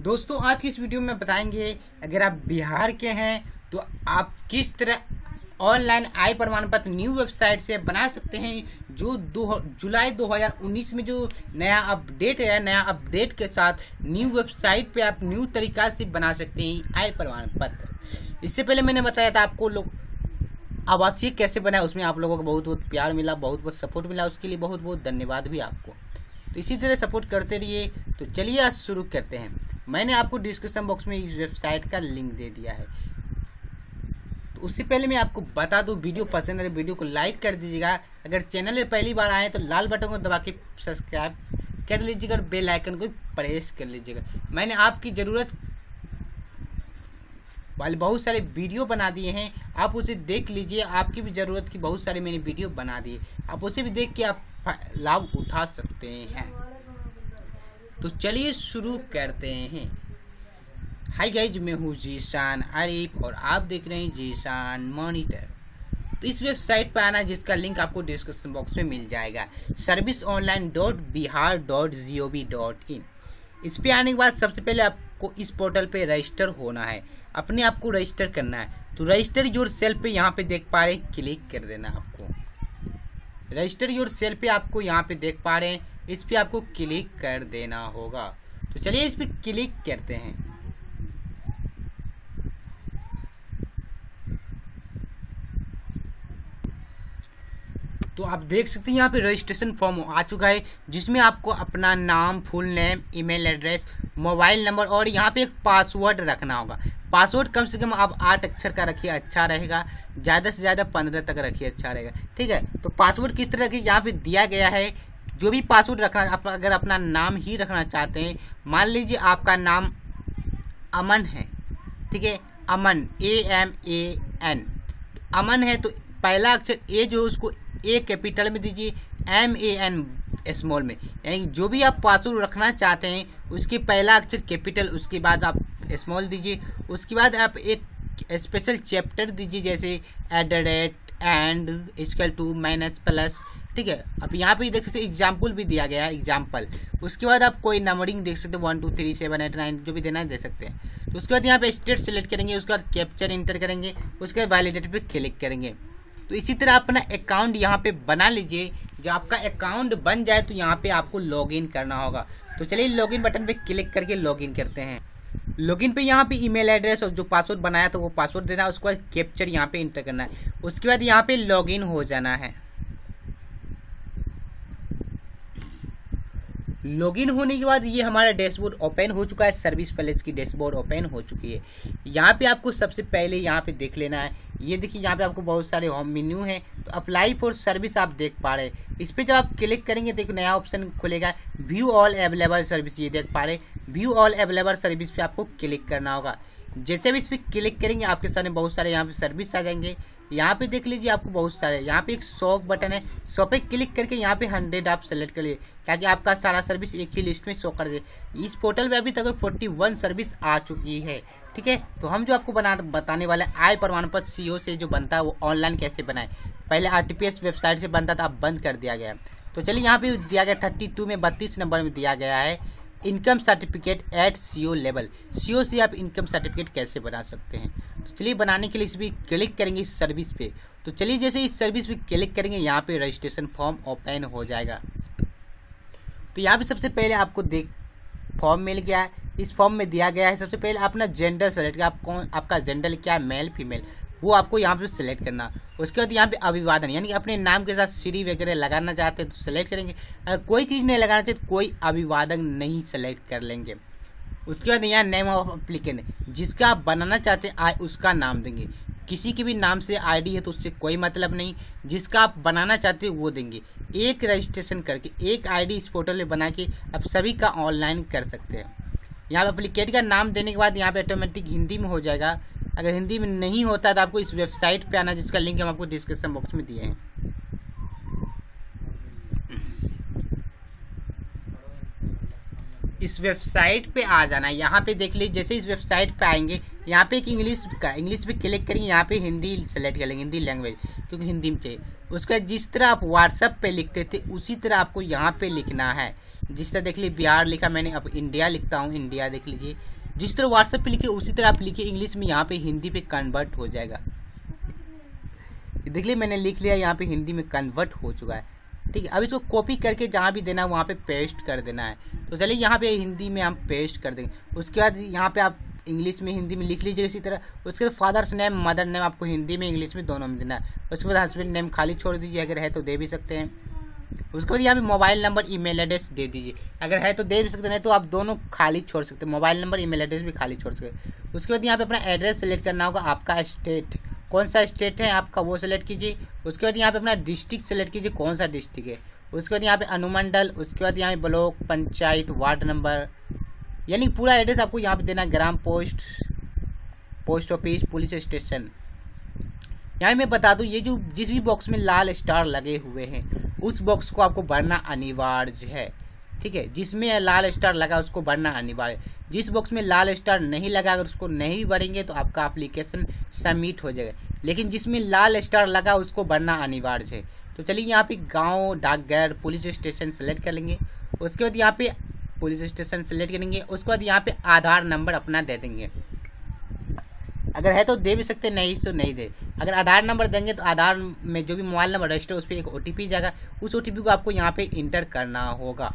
दोस्तों आज की इस वीडियो में बताएंगे अगर आप बिहार के हैं तो आप किस तरह ऑनलाइन आय प्रमाण पत्र न्यू वेबसाइट से बना सकते हैं। जो जुलाई 2019 में जो नया अपडेट है, नया अपडेट के साथ न्यू वेबसाइट पे आप न्यू तरीका से बना सकते हैं आय प्रमाण पत्र। इससे पहले मैंने बताया था आपको लोग आवासीय कैसे बनाए, उसमें आप लोगों को बहुत बहुत प्यार मिला, बहुत बहुत सपोर्ट मिला, उसके लिए बहुत बहुत धन्यवाद भी आपको। तो इसी तरह सपोर्ट करते रहिए। तो चलिए आज शुरू करते हैं। मैंने आपको डिस्क्रिप्शन बॉक्स में इस वेबसाइट का लिंक दे दिया है। तो उससे पहले मैं आपको बता दूं, वीडियो पसंद है तो वीडियो को लाइक कर दीजिएगा। अगर चैनल में पहली बार आए तो लाल बटन को दबा के सब्सक्राइब कर लीजिएगा और बेल आइकन को प्रेस कर लीजिएगा। मैंने आपकी ज़रूरत वाले बहुत सारे वीडियो बना दिए हैं, आप उसे देख लीजिए। आपकी भी ज़रूरत की बहुत सारे मैंने वीडियो बना दिए, आप उसे भी देख के आप लाभ उठा सकते हैं। तो चलिए शुरू करते हैं। हाय गाइज, मैं हूँ जीशान आरिफ और आप देख रहे हैं जीशान मॉनिटर। तो इस वेबसाइट पर आना जिसका लिंक आपको डिस्क्रिप्शन बॉक्स में मिल जाएगा, serviceonline.bihar.gov.in। इस पे आने के बाद सबसे पहले आपको इस पोर्टल पे रजिस्टर होना है, अपने आप को रजिस्टर करना है। तो रजिस्टर योर सेल्फ पे यहाँ पे देख पा रहे हैं, क्लिक कर देना। आपको रजिस्टर योर सेल्फ पे आपको यहाँ पे देख पा रहे हैं, इस पे आपको क्लिक कर देना होगा। तो चलिए इस पे क्लिक करते हैं। तो आप देख सकते हैं यहाँ पे रजिस्ट्रेशन फॉर्म आ चुका है, जिसमें आपको अपना नाम, full name, email address, mobile number और यहाँ पे एक पासवर्ड रखना होगा। पासवर्ड कम से कम आप 8 अक्षर का रखिए, अच्छा रहेगा। ज़्यादा से ज़्यादा 15 तक रखिए, अच्छा रहेगा। ठीक है, तो पासवर्ड किस तरह की यहाँ पे दिया गया है। जो भी पासवर्ड रखना, आप अगर अपना नाम ही रखना चाहते हैं, मान लीजिए आपका नाम अमन है, ठीक है, अमन AMAN अमन है, तो पहला अक्षर ए जो है उसको ए कैपिटल में दीजिए, MAN स्मॉल में। यानी जो भी आप पासवर्ड रखना चाहते हैं उसके पहला अक्षर कैपिटल, उसके बाद आप स्मॉल दीजिए। उसके बाद आप एक स्पेशल चैप्टर दीजिए, जैसे @ एंड -+ ठीक है। अब यहाँ पे देख सकते एग्जाम्पल भी दिया गया है, एग्जाम्पल। उसके बाद आप कोई नंबरिंग देख सकते हैं, 1 2 3 7 8 9 जो भी देना है दे सकते हैं। तो उसके बाद यहाँ पे स्टेट सेलेक्ट करेंगे, उसके बाद कैप्चर इंटर करेंगे, उसके बाद वैलिडेट पे क्लिक करेंगे। तो इसी तरह अपना अकाउंट यहाँ पे बना लीजिए। जब आपका अकाउंट बन जाए तो यहाँ पे आपको लॉगिन करना होगा। तो चलिए लॉगिन बटन पे क्लिक करके लॉगिन करते हैं। लॉगिन पे यहाँ पे ईमेल एड्रेस और जो पासवर्ड बनाया था वो पासवर्ड देना है, उसके बाद कैप्चर यहाँ पे इंटर करना है, उसके बाद यहाँ पे लॉगिन हो जाना है। लॉगिन होने के बाद ये हमारा डैशबोर्ड ओपन हो चुका है, सर्विस पैलेस की डैशबोर्ड ओपन हो चुकी है। यहाँ पे आपको सबसे पहले यहाँ पे देख लेना है, ये देखिए यहाँ पे आपको बहुत सारे होम मेन्यू हैं। तो अप्लाई फॉर सर्विस आप देख पा रहे हैं, इस पर जब आप क्लिक करेंगे तो एक नया ऑप्शन खुलेगा, व्यू ऑल अवेलेबल सर्विस। ये देख पा रहे हैं, व्यू ऑल अवेलेबल सर्विस पे आपको क्लिक करना होगा। जैसे भी इस पर क्लिक करेंगे आपके सामने बहुत सारे यहाँ पे सर्विस आ जाएंगे। यहाँ पे देख लीजिए आपको बहुत सारे, यहाँ पे एक 100 बटन है, 100 पे क्लिक करके यहाँ पे 100 आप सेलेक्ट कर लीजिए, ताकि आपका सारा सर्विस एक ही लिस्ट में शो कर दे। इस पोर्टल पे अभी तक 41 सर्विस आ चुकी है। ठीक है, तो हम जो आपको बताने वाले आय प्रमाण पत्र CO से जो बनता है वो ऑनलाइन कैसे बनाए। पहले RTPS वेबसाइट से बनता था, अब बंद कर दिया गया। तो चलिए यहाँ पे दिया गया 32 में 32 नंबर में दिया गया है, इनकम सर्टिफिकेट एट CO लेवल। CO से आप इनकम सर्टिफिकेट कैसे बना सकते हैं। तो चलिए बनाने के लिए इस पर क्लिक करेंगे, इस सर्विस पे। तो चलिए जैसे इस सर्विस पे क्लिक करेंगे यहाँ पे रजिस्ट्रेशन फॉर्म ओपन हो जाएगा। तो यहाँ पे सबसे पहले आपको फॉर्म मिल गया है। इस फॉर्म में दिया गया है सबसे पहले अपना जेंडर सेलेक्ट, आप कौन, आपका जेंडर क्या है, मेल फीमेल, वो आपको यहाँ पे सिलेक्ट करना। उसके बाद यहाँ पे अभिवादन, यानी कि अपने नाम के साथ श्री वगैरह लगाना चाहते हैं तो सिलेक्ट करेंगे। अगर कोई चीज़ नहीं लगाना चाहिए तो कोई अभिवादन नहीं सेलेक्ट कर लेंगे। उसके बाद यहाँ नेम ऑफ एप्लीकेंट, जिसका आप बनाना चाहते हैं उसका नाम देंगे। किसी के भी नाम से ID है तो उससे कोई मतलब नहीं, जिसका आप बनाना चाहते हो वो देंगे। एक रजिस्ट्रेशन करके एक ID इस पोर्टल में बना के आप सभी का ऑनलाइन कर सकते हैं। यहाँ पे एप्लीकेंट का नाम देने के बाद यहाँ पे ऑटोमेटिक हिंदी में हो जाएगा। अगर हिंदी में नहीं होता तो आपको इस वेबसाइट पे आना, जिसका लिंक हम आपको डिस्क्रिप्शन बॉक्स में दिए हैं। इस वेबसाइट पे आ जाना है। यहाँ पे देख लीजिए, जैसे इस वेबसाइट पे आएंगे, यहाँ पे एक इंग्लिश पे क्लिक करेंगे, यहाँ पे हिंदी सेलेक्ट कर लेंगे, हिंदी लैंग्वेज, क्योंकि हिंदी में चाहिए। उसके बाद जिस तरह आप व्हाट्सएप पे लिखते थे उसी तरह आपको यहाँ पे लिखना है। जिस तरह देख लीजिए बिहार लिखा मैंने, अब इंडिया लिखता हूँ, इंडिया देख लीजिए। जिस तरह व्हाट्सएप पे लिखे उसी तरह आप लिखिए इंग्लिश में, यहाँ पे हिंदी पे कन्वर्ट हो जाएगा। देख लीजिए मैंने लिख लिया, यहाँ पे हिंदी में कन्वर्ट हो चुका है। ठीक है, अब इसको कॉपी करके जहाँ भी देना है वहाँ पे पेस्ट कर देना है। तो चलिए यहाँ पे हिंदी में हम पेस्ट कर देंगे। उसके बाद यहाँ पे आप इंग्लिश में हिंदी में लिख लीजिए इसी तरह। उसके बाद फादर्स नेम मदर नेम आपको हिंदी में इंग्लिश में दोनों में देना है। उसके बाद हस्बैंड नेम खाली छोड़ दीजिए, अगर है तो दे भी सकते हैं। उसके बाद यहाँ पे मोबाइल नंबर ईमेल एड्रेस दे दीजिए, अगर है तो दे भी सकते हैं, तो आप दोनों खाली छोड़ सकते हैं, मोबाइल नंबर ईमेल एड्रेस भी खाली छोड़ सकते हैं। उसके बाद यहाँ पे अपना एड्रेस सेलेक्ट करना होगा, आपका स्टेट कौन सा स्टेट है आपका वो सेलेक्ट कीजिए। उसके बाद यहाँ पे अपना डिस्ट्रिक्ट सेलेक्ट कीजिए, कौन सा डिस्ट्रिक्ट है। उसके बाद यहाँ पे अनुमंडल, उसके बाद यहाँ पे ब्लॉक, पंचायत, वार्ड नंबर, यानी पूरा एड्रेस आपको यहाँ पे देना है। ग्राम post, post office, police station. यहाँ मैं बता दूँ, ये जो जिस भी बॉक्स में लाल स्टार लगे हुए हैं उस बॉक्स को आपको भरना अनिवार्य है। ठीक है, जिसमें लाल स्टार लगा उसको भरना अनिवार्य है। जिस बॉक्स में लाल स्टार नहीं लगा अगर उसको नहीं भरेंगे तो आपका एप्लीकेशन सबमिट हो जाएगा, लेकिन जिसमें लाल स्टार लगा उसको भरना अनिवार्य है। तो चलिए यहाँ पे गांव, डाकघर, पुलिस स्टेशन सेलेक्ट कर लेंगे। उसके बाद यहाँ पे पुलिस स्टेशन सेलेक्ट करेंगे। उसके बाद यहाँ पे आधार नंबर अपना दे देंगे, अगर है तो दे भी सकते, नहीं तो नहीं दे। अगर आधार नंबर देंगे तो आधार में जो भी मोबाइल नंबर रजिस्टर उस पर एक OTP जाएगा, उस OTP को आपको यहाँ पे इंटर करना होगा।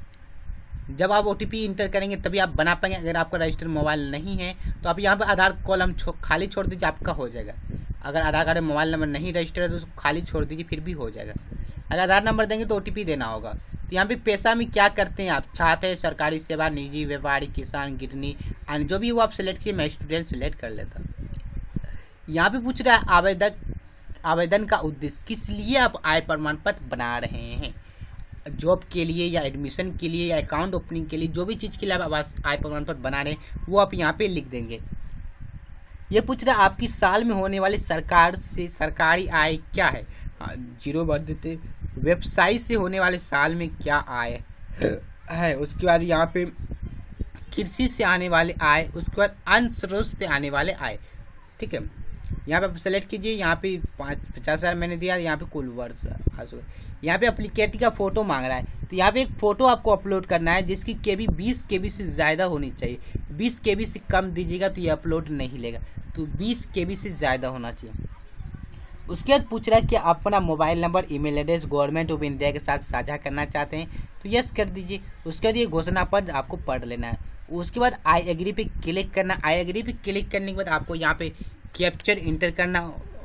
जब आप OTP इंटर करेंगे तभी आप बना पाएंगे। अगर आपका रजिस्टर मोबाइल नहीं है तो आप यहाँ पे आधार कॉलम खाली छोड़ दीजिए, आपका हो जाएगा। अगर आधार कार्ड में मोबाइल नंबर नहीं रजिस्टर है तो उसको खाली छोड़ दीजिए, फिर भी हो जाएगा। अगर आधार नंबर देंगे तो OTP देना होगा। तो यहाँ पे पेशा में क्या करते हैं आप, छात्र, सरकारी सेवा, निजी, व्यापारी, किसान, गिरनी, जो भी वो आप सेलेक्ट किए, मैं स्टूडेंट सेलेक्ट कर लेता। यहाँ पे पूछ रहा है आवेदन का उद्देश्य, किस लिए आप आय प्रमाण पत्र बना रहे हैं। जॉब के लिए या एडमिशन के लिए या अकाउंट ओपनिंग के लिए, जो भी चीज़ के लिए आप आय प्रमाण पत्र बना रहे हैं वो आप यहाँ पे लिख देंगे। ये पूछ रहा है आपकी साल में होने वाली सरकार से सरकारी आय क्या है। हाँ, 0 भर देते। वेबसाइट से होने वाले साल में क्या आय है। उसके बाद यहाँ पे कृषि से आने वाले आय, उसके बाद अन्य स्रोत से आने वाले आय। ठीक है, यहाँ पे आप सेलेक्ट कीजिए। यहाँ पे 50,000 मैंने दिया, यहाँ पे कुल वर्ष। यहाँ पे एप्लीकेटिव का फोटो मांग रहा है, तो यहाँ पे एक फोटो आपको अपलोड करना है जिसकी KB 20 KB से ज़्यादा होनी चाहिए। 20 KB से कम दीजिएगा तो ये अपलोड नहीं लेगा, तो 20 KB से ज़्यादा होना चाहिए। उसके बाद पूछ रहा है कि आप अपना mobile number, email address government of India के साथ साझा करना चाहते हैं, तो यस कर दीजिए। उसके बाद ये घोषणा पत्र आपको पढ़ लेना है। उसके बाद आई एग्री पे क्लिक करना। आई एग्री पे क्लिक करने के बाद आपको यहाँ पे कैप्चर इंटर करना।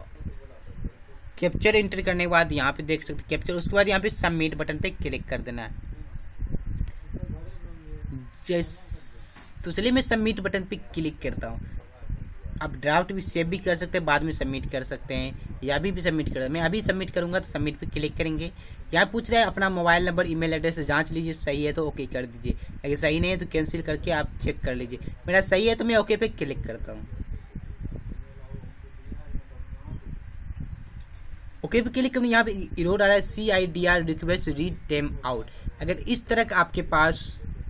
कैप्चर इंटर करने के बाद यहाँ पे देख सकते कैप्चर। उसके बाद यहाँ पे सबमिट बटन पे क्लिक कर देना है। तो चलिए मैं सबमिट बटन पे क्लिक करता हूँ। आप ड्राफ्ट भी सेव भी कर सकते हैं, बाद में सबमिट कर सकते हैं, या अभी भी सबमिट कर। मैं अभी सबमिट करूँगा तो सबमिट पे क्लिक करेंगे। यहाँ पूछ रहा है अपना मोबाइल नंबर, ईमेल एड्रेस जांच लीजिए, सही है तो ओके कर दीजिए, अगर सही नहीं है तो कैंसिल करके आप चेक कर लीजिए। मेरा सही है तो मैं ओके पे क्लिक करता हूँ। ओके पे क्लिक करने यहाँ पे एरर आ रहा है, CIDR request read them out. अगर इस तरह का आपके पास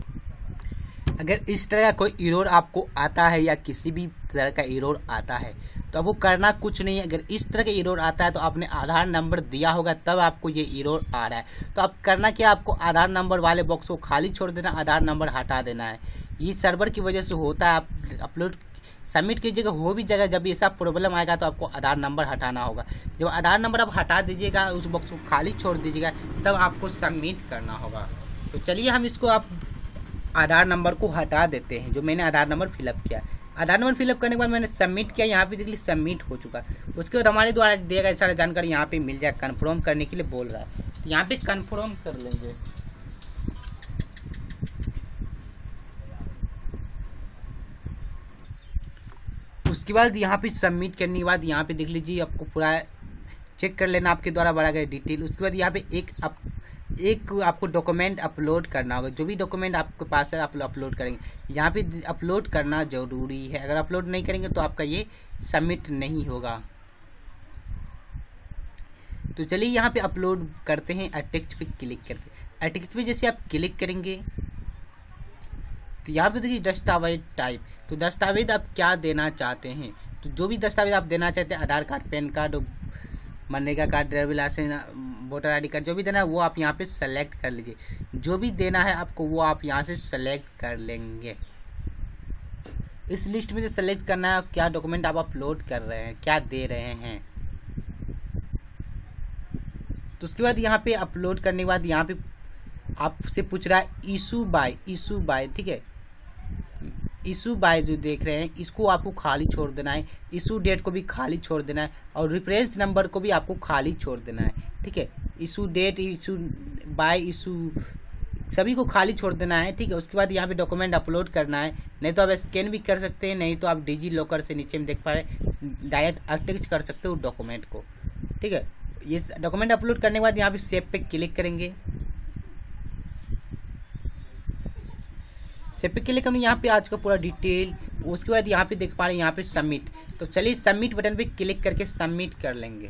कोई एरर आपको आता है या किसी भी तरह का एरर आता है तो आपको करना कुछ नहीं है। अगर इस तरह का एरर आता है तो आपने आधार नंबर दिया होगा तब आपको ये एरर आ रहा है। तो आप करना क्या, आपको आधार नंबर वाले बॉक्स को खाली छोड़ देना, आधार नंबर हटा देना है। ये सर्वर की वजह से होता है। आप अपलोड सबमिट कीजिएगा, हो भी जाएगा। जब ऐसा प्रॉब्लम आएगा तो आपको आधार नंबर हटाना होगा। जब आधार नंबर आप हटा दीजिएगा, उस बॉक्स को खाली छोड़ दीजिएगा, तब आपको सबमिट करना होगा। तो चलिए हम इसको आप आधार नंबर को हटा देते हैं, जो मैंने आधार नंबर फिलअप किया। आधार नंबर फिलअप करने के बाद मैंने सबमिट किया, यहाँ पे देखिए सबमिट हो चुका। उसके बाद हमारे द्वारा दिया गया सारा जानकारी यहाँ पे मिल जाए। कन्फर्म करने के लिए बोल रहा है, तो यहाँ पे कन्फर्म कर लेंगे। उसके बाद यहाँ पे सबमिट करने के बाद यहाँ पे देख लीजिए, आपको पूरा चेक कर लेना आपके द्वारा भरा गया डिटेल। उसके बाद यहाँ पे एक आपको डॉक्यूमेंट अपलोड करना होगा। जो भी डॉक्यूमेंट आपके पास है आप अपलोड करेंगे। यहाँ पे अपलोड करना जरूरी है, अगर अपलोड नहीं करेंगे तो आपका ये सबमिट नहीं होगा। तो चलिए यहाँ पे अपलोड करते हैं। अटैच पे क्लिक करते हैं। अटैच पे जैसे आप क्लिक करेंगे तो यहाँ पे देखिए दस्तावेज टाइप, तो दस्तावेज आप क्या देना चाहते हैं, तो जो भी दस्तावेज आप देना चाहते हैं, आधार कार्ड, पैन कार्ड, मनरेगा card, driving licence, voter ID card, जो भी देना है वो आप यहाँ पे सेलेक्ट कर लीजिए। जो भी देना है आपको वो आप यहाँ से सेलेक्ट कर लेंगे। इस लिस्ट में से सेलेक्ट करना है क्या डॉक्यूमेंट आप अपलोड कर रहे हैं, क्या दे रहे हैं। तो उसके बाद यहाँ पे अपलोड करने के बाद यहाँ पे आपसे पूछ रहा है इशू बाय, ठीक है। इशू बाय जो देख रहे हैं इसको आपको खाली छोड़ देना है, इशू डेट को भी खाली छोड़ देना है, और रेफरेंस नंबर को भी आपको खाली छोड़ देना है, ठीक है। Issue date, issue by, issue सभी को खाली छोड़ देना है, ठीक है। उसके बाद यहाँ पे डॉक्यूमेंट अपलोड करना है, नहीं तो आप स्कैन भी कर सकते हैं, नहीं तो आप डिजी लॉकर से नीचे में देख पा रहे डायरेक्ट अटैच कर सकते हो डॉक्यूमेंट को, ठीक है। ये डॉक्यूमेंट अपलोड करने के बाद यहाँ पे सेव पे क्लिक करेंगे। सेव पे क्लिक करने यहाँ पे आज का पूरा डिटेल, उसके बाद यहाँ पे देख पा रहे हैं यहाँ पे सबमिट। तो चलिए सबमिट बटन पे क्लिक करके सबमिट कर लेंगे।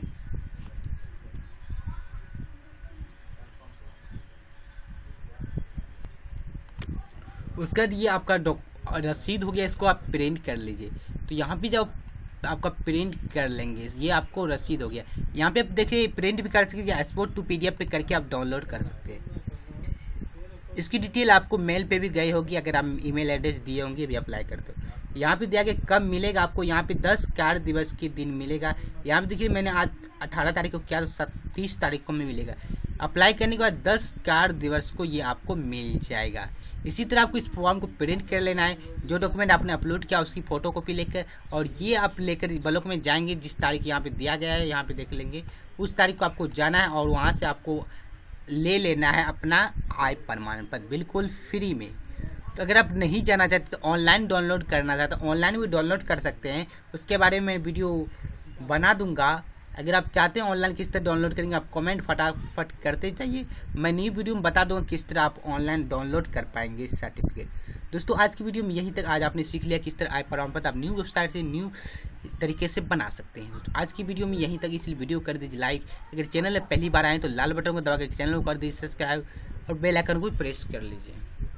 उसके बाद ये आपका रसीद हो गया, इसको आप प्रिंट कर लीजिए। तो यहाँ पे जब आपका प्रिंट कर लेंगे ये आपको रसीद हो गया। यहाँ पे आप देखिए प्रिंट भी कर सकते हैं, एक्सपोर्ट टू PDF पे करके आप डाउनलोड कर सकते हैं। इसकी डिटेल आपको मेल पे भी गई होगी, अगर आप ईमेल एड्रेस दिए होंगे भी अप्लाई करते हो। यहाँ पे दिया कि कब मिलेगा आपको, यहाँ पे 10 कार्य दिवस के दिन मिलेगा। यहाँ पे देखिए मैंने आज 18 तारीख को किया तो 30 तारीख को में मिलेगा। अप्लाई करने के बाद 10 कार्य दिवस को ये आपको मिल जाएगा। इसी तरह आपको इस फॉर्म को प्रिंट कर लेना है, जो डॉक्यूमेंट आपने अपलोड किया उसकी फ़ोटो कॉपी लेकर, और ये आप लेकर ब्लॉक में जाएंगे, जिस तारीख यहाँ पे दिया गया है यहाँ पे देख लेंगे, उस तारीख को आपको जाना है और वहाँ से आपको ले लेना है अपना आय प्रमाण पत्र बिल्कुल फ्री में। तो अगर आप नहीं जाना चाहते तो ऑनलाइन डाउनलोड करना चाहते तो ऑनलाइन भी डाउनलोड कर सकते हैं, उसके बारे में वीडियो बना दूंगा। अगर आप चाहते हैं ऑनलाइन किस तरह डाउनलोड करेंगे आप कमेंट फटाफट करते जाइए, मैं न्यू वीडियो में बता दूंगा किस तरह आप ऑनलाइन डाउनलोड कर पाएंगे इस सर्टिफिकेट। दोस्तों आज की वीडियो में यहीं तक। आज आपने सीख लिया किस तरह आय प्रमाण पत्र आप न्यू वेबसाइट से न्यू तरीके से बना सकते हैं। दोस्तों आज की वीडियो में यहीं तक, इसलिए वीडियो कर दीजिए लाइक। अगर चैनल में पहली बार आए तो लाल बटन को दबा कर चैनल को कर दीजिए सब्सक्राइब और बेल आइकन को प्रेस कर लीजिए।